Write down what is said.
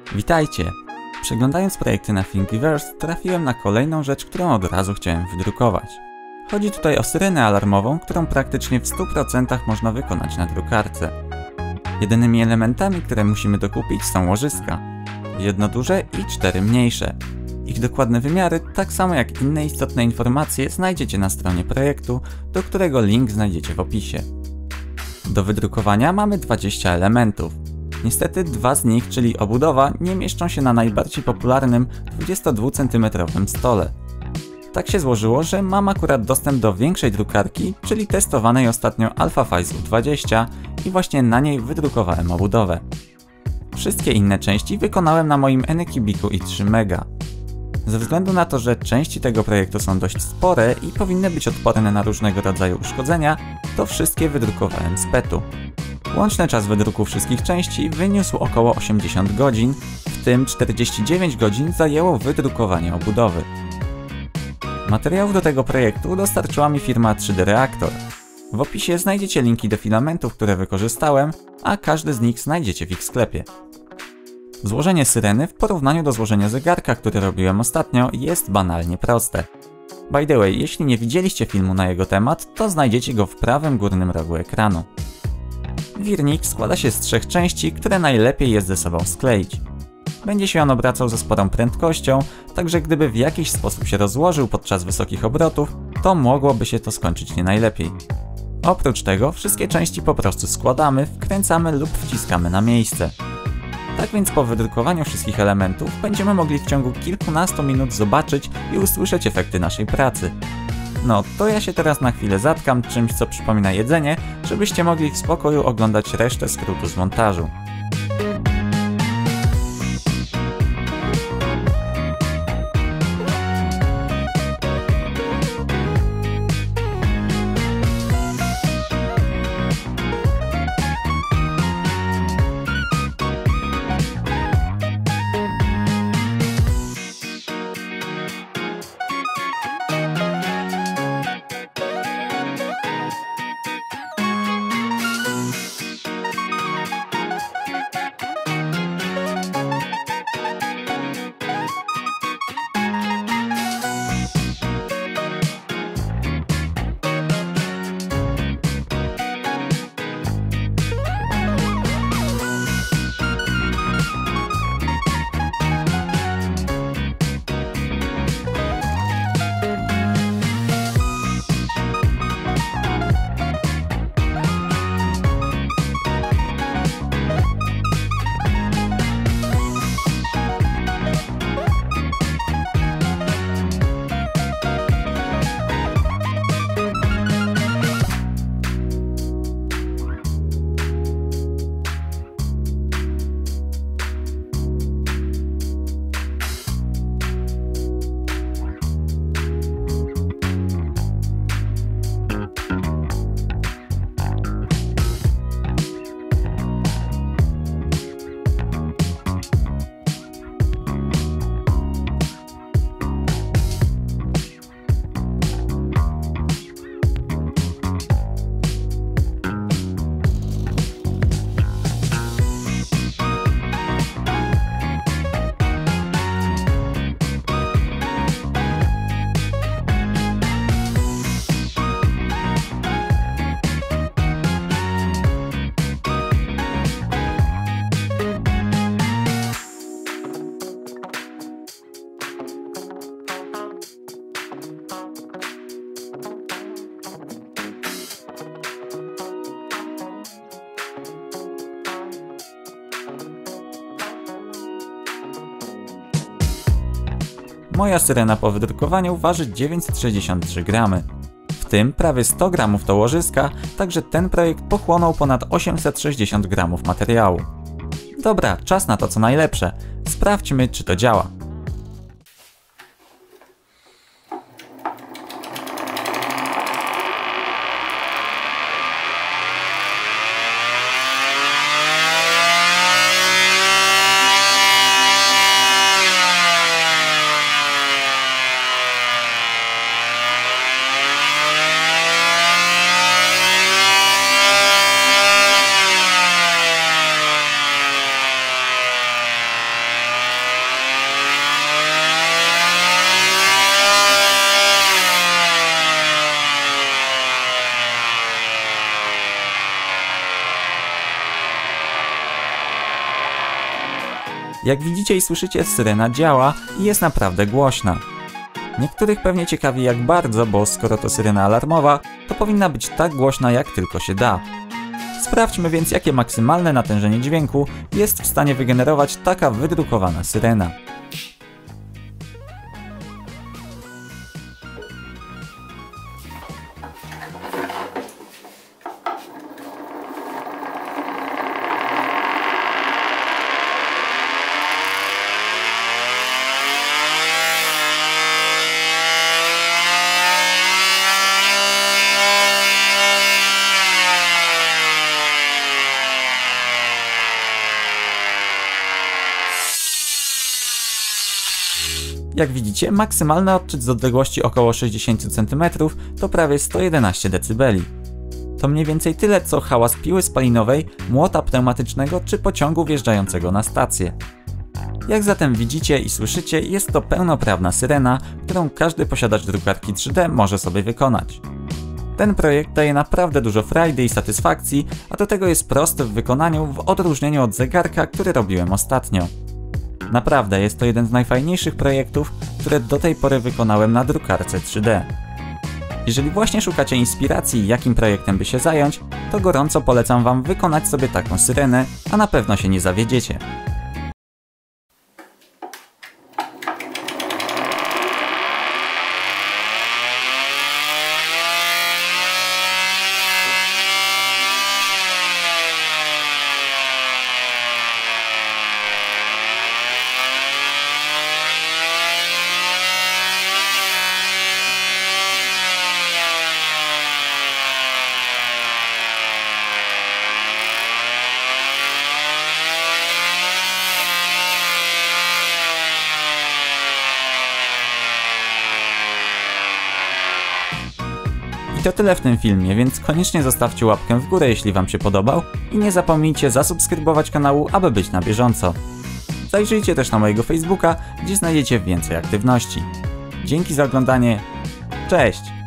Witajcie! Przeglądając projekty na Thingiverse trafiłem na kolejną rzecz, którą od razu chciałem wydrukować. Chodzi tutaj o syrenę alarmową, którą praktycznie w 100% można wykonać na drukarce. Jedynymi elementami, które musimy dokupić, są łożyska. Jedno duże i 4 mniejsze. Ich dokładne wymiary, tak samo jak inne istotne informacje, znajdziecie na stronie projektu, do którego link znajdziecie w opisie. Do wydrukowania mamy 20 elementów. Niestety 2 z nich, czyli obudowa, nie mieszczą się na najbardziej popularnym 22 cm stole. Tak się złożyło, że mam akurat dostęp do większej drukarki, czyli testowanej ostatnio AlphaFize'u 20 i właśnie na niej wydrukowałem obudowę. Wszystkie inne części wykonałem na moim Anycubicu i3 Mega. Ze względu na to, że części tego projektu są dość spore i powinny być odporne na różnego rodzaju uszkodzenia, to wszystkie wydrukowałem z PET-u. Łączny czas wydruku wszystkich części wyniósł około 80 godzin, w tym 49 godzin zajęło wydrukowanie obudowy. Materiałów do tego projektu dostarczyła mi firma 3D Reactor. W opisie znajdziecie linki do filamentów, które wykorzystałem, a każdy z nich znajdziecie w ich sklepie. Złożenie syreny w porównaniu do złożenia zegarka, który robiłem ostatnio, jest banalnie proste. By the way, jeśli nie widzieliście filmu na jego temat, to znajdziecie go w prawym górnym rogu ekranu. Wirnik składa się z 3 części, które najlepiej jest ze sobą skleić. Będzie się on obracał ze sporą prędkością, także gdyby w jakiś sposób się rozłożył podczas wysokich obrotów, to mogłoby się to skończyć nie najlepiej. Oprócz tego wszystkie części po prostu składamy, wkręcamy lub wciskamy na miejsce. Tak więc po wydrukowaniu wszystkich elementów będziemy mogli w ciągu kilkunastu minut zobaczyć i usłyszeć efekty naszej pracy. No to ja się teraz na chwilę zatkam czymś, co przypomina jedzenie, żebyście mogli w spokoju oglądać resztę skrótu z montażu. Moja syrena po wydrukowaniu waży 963 gramy. W tym prawie 100 gramów to łożyska, także ten projekt pochłonął ponad 860 gramów materiału. Dobra, czas na to co najlepsze. Sprawdźmy, czy to działa. Jak widzicie i słyszycie, syrena działa i jest naprawdę głośna. Niektórych pewnie ciekawi jak bardzo, bo skoro to syrena alarmowa, to powinna być tak głośna jak tylko się da. Sprawdźmy więc, jakie maksymalne natężenie dźwięku jest w stanie wygenerować taka wydrukowana syrena. Jak widzicie, maksymalny odczyt z odległości około 60 cm to prawie 111 dB. To mniej więcej tyle co hałas piły spalinowej, młota pneumatycznego czy pociągu wjeżdżającego na stację. Jak zatem widzicie i słyszycie, jest to pełnoprawna syrena, którą każdy posiadacz drukarki 3D może sobie wykonać. Ten projekt daje naprawdę dużo frajdy i satysfakcji, a do tego jest prosty w wykonaniu w odróżnieniu od zegarka, który robiłem ostatnio. Naprawdę jest to jeden z najfajniejszych projektów, które do tej pory wykonałem na drukarce 3D. Jeżeli właśnie szukacie inspiracji, jakim projektem by się zająć, to gorąco polecam Wam wykonać sobie taką syrenę, a na pewno się nie zawiedziecie. I to tyle w tym filmie, więc koniecznie zostawcie łapkę w górę, jeśli Wam się podobał i nie zapomnijcie zasubskrybować kanału, aby być na bieżąco. Zajrzyjcie też na mojego Facebooka, gdzie znajdziecie więcej aktywności. Dzięki za oglądanie, cześć!